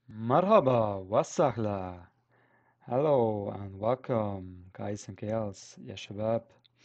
مرحبا وسهلا. Hello and welcome, guys and girls, ya شباب.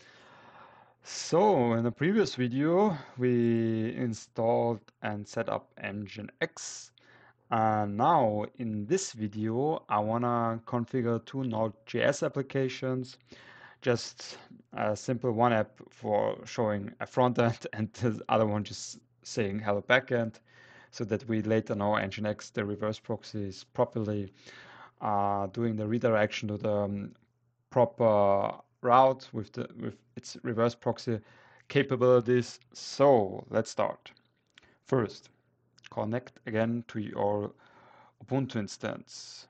So, in the previous video, we installed and set up Nginx. And now, in this video, I wanna configure two Node.js applications. Just a simple one app for showing a front end and the other one just saying hello backend, so that we later know Nginx, the reverse proxy, is properly doing the redirection to the proper route with its reverse proxy capabilities. So let's start. First, connect again to your Ubuntu instance,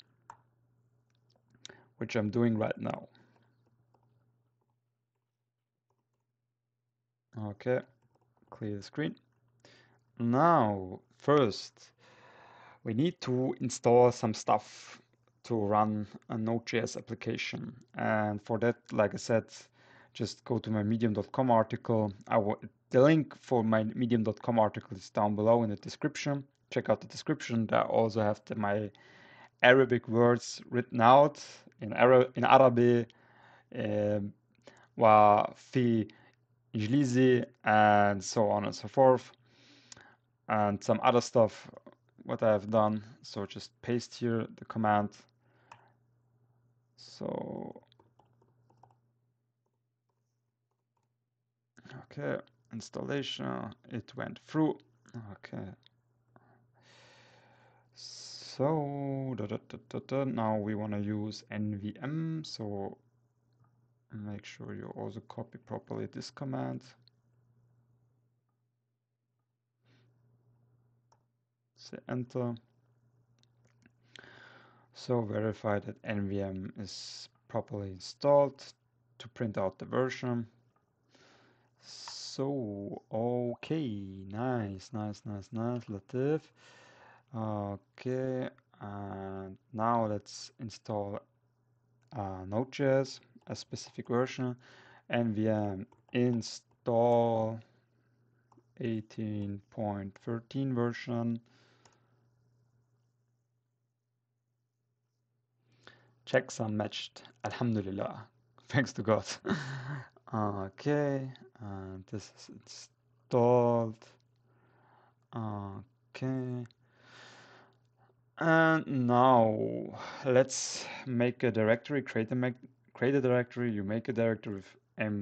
which I'm doing right now. Okay, clear the screen. Now, first, we need to install some stuff to run a Node.js application. And for that, like I said, just go to my medium.com article. The link for my medium.com article is down below in the description. Check out the description. There I also have my Arabic words written out in Arabic, وفي إنجليزي, and so on and so forth, and some other stuff what I have done. So just paste here the command. So, okay, installation, it went through. Okay. So, now we want to use NVM. So make sure you also copy properly this command. Say enter. So verify that NVM is properly installed to print out the version. So, okay, nice, Latif. Okay, and now let's install Node.js, a specific version, nvm install 18.13 version. Checksum matched, alhamdulillah, thanks to God. Okay, and this is installed. Okay, and now let's make a directory, create a directory. You make a directory with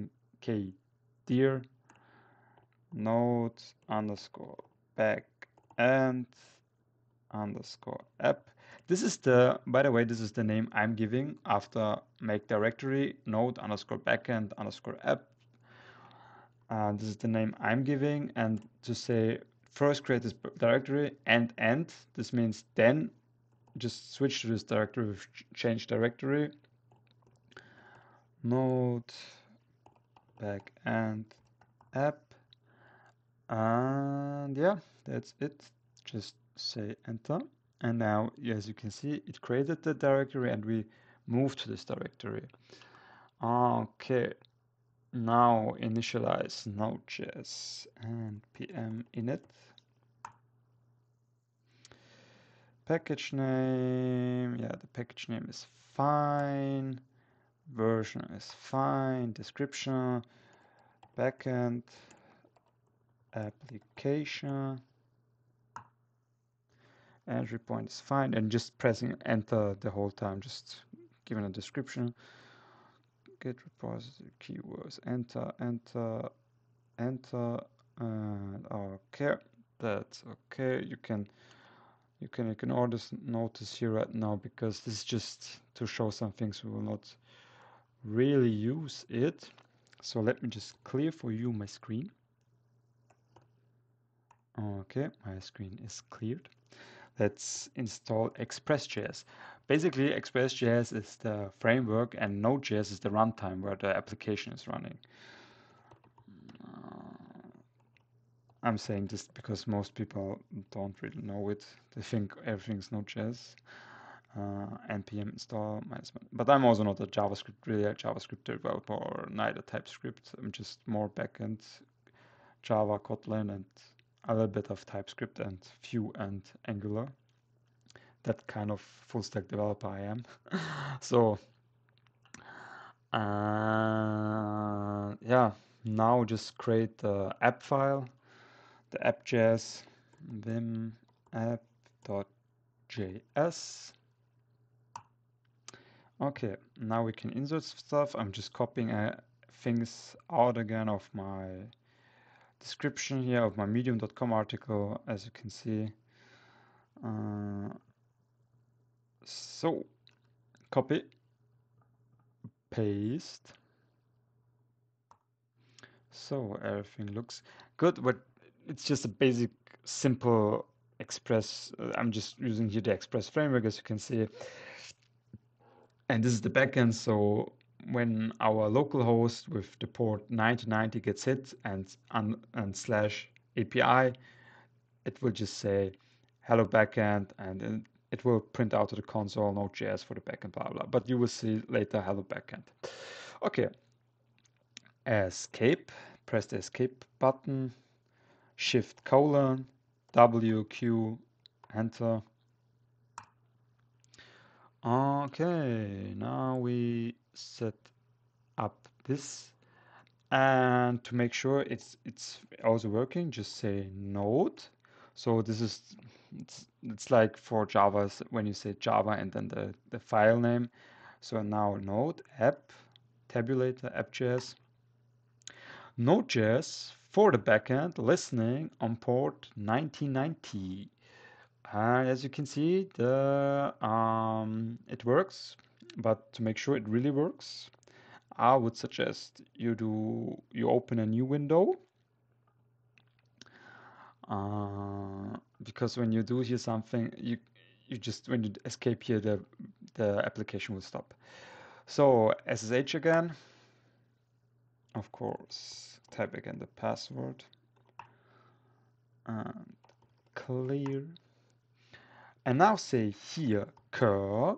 mkdir node underscore backend underscore app. This is by the way, this is the name I'm giving after make directory node underscore backend underscore app. This is the name I'm giving, and to say first create this directory and this means then just switch to this directory with change directory node backend app, and yeah, that's it. Just say enter, and now as you can see it created the directory and we move to this directory. Okay, now initialize Node.js and pm init. Package name, yeah, the package name is fine, version is fine, description, backend, application, entry point is fine, and just pressing enter the whole time, just giving a description. Get repository keywords, enter, and okay, that's okay. You can ignore this notice here right now because this is just to show some things we will not really use it. So let me just clear for you my screen. Okay, my screen is cleared. Let's install Express.js. Basically, Express.js is the framework and Node.js is the runtime where the application is running. I'm saying this because most people don't really know it. They think everything's Node.js. npm install -1. But I'm also not a JavaScript developer or neither TypeScript. I'm just more backend Java, Kotlin, and a little bit of TypeScript and Vue and Angular. that kind of full stack developer I am. So yeah, now just create the app file, the app.js, vim app.js. Okay, now we can insert stuff. I'm just copying things out again of my description here of my medium.com article, as you can see. So copy, paste. So everything looks good, but it's just a basic, simple Express. I'm just using here the Express framework, as you can see. And this is the backend. So when our local host with the port 9090 gets hit and slash API, it will just say hello backend, and it will print out to the console Node.js for the backend, blah blah. But you will see later hello backend. Okay. Escape. Press the escape button. Shift : W, Q, enter. Okay, now we set up this, and to make sure it's also working, just say node. So this is it's like for Java when you say Java and then the file name. So now node app tabulator app.js. Node.js for the backend listening on port 9090. As you can see, it works, but to make sure it really works, I would suggest you open a new window, because when you do here something, you just when you escape here, the application will stop. So SSH again, of course, type again the password and clear. And now say here cur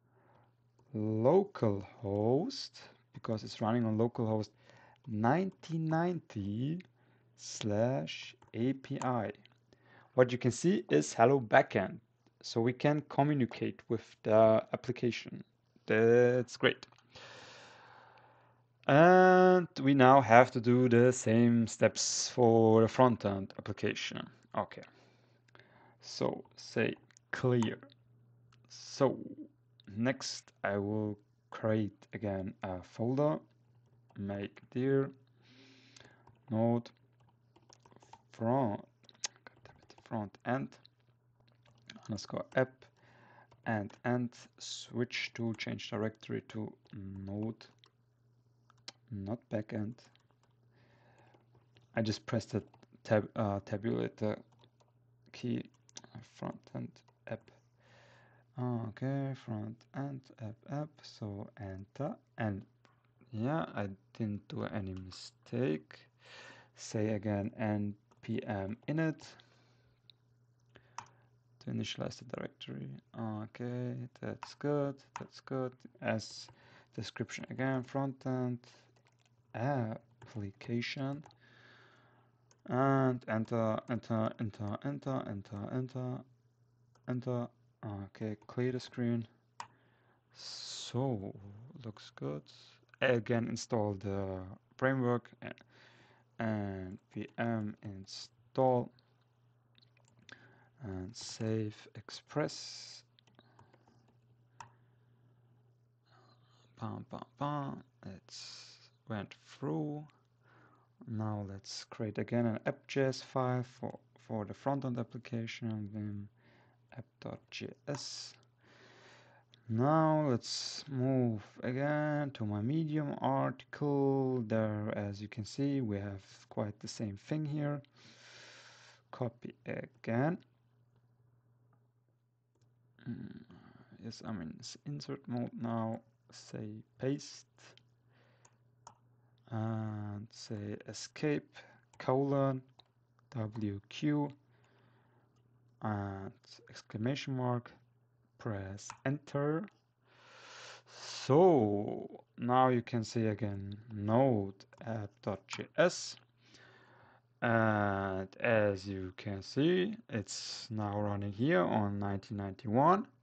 localhost, because it's running on localhost 9090/API. What you can see is hello backend, so we can communicate with the application. That's great. And we now have to do the same steps for the front-end application. Okay, so say clear. So next I will create again a folder, make dir node front end underscore app and switch to change directory to node, not backend. I just pressed the tabulator key, front end app. Okay, front end app. So enter, and yeah, I didn't do any mistake. Say again npm init to initialize the directory. Okay, that's good. That's good. As description again, front-end application, and enter. Okay, clear the screen. So looks good. Again, install the framework and vm install and save express. It went through. Now let's create again an app.js file for the front-end application, vim app.js. Now let's move again to my Medium article. There, as you can see, we have quite the same thing here. Copy again. Yes, I'm in insert mode now. Say paste and say escape : WQ and exclamation mark. Press enter. So now you can see again node app.js, and as you can see, it's now running here on 1991.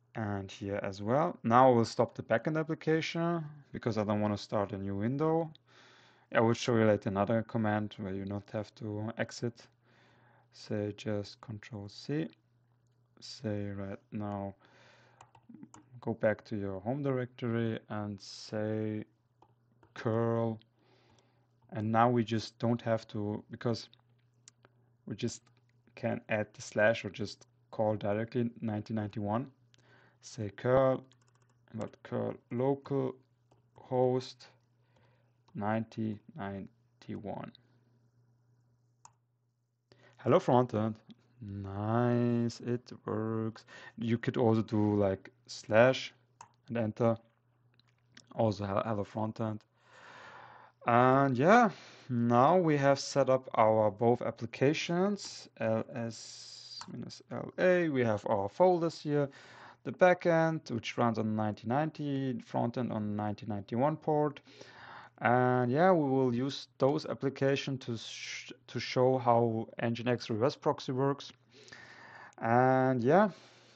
and here as well. Now we'll stop the backend application because I don't want to start a new window. I will show you later another command where you not have to exit. Say just Control C. Say right now, go back to your home directory and say curl. And now we just don't have to, because we just can add the slash or just call directly 1991. Say curl, but curl local host 1991. Hello frontend. Nice, it works. You could also do like slash and enter. Also hello frontend. And yeah, now we have set up our both applications, ls-la. We have our folders here, the backend, which runs on 1990, frontend on 1991 port. And yeah, we will use those applications to show how Nginx Reverse Proxy works. And yeah,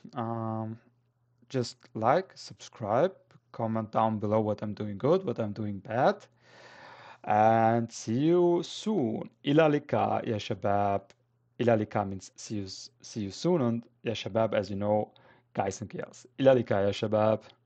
just like, subscribe, comment down below what I'm doing good, what I'm doing bad. And see you soon. إلى اللقاء يا شباب. إلى اللقاء means see you soon. And يا شباب, as you know, guys and girls. إلى اللقاء يا شباب.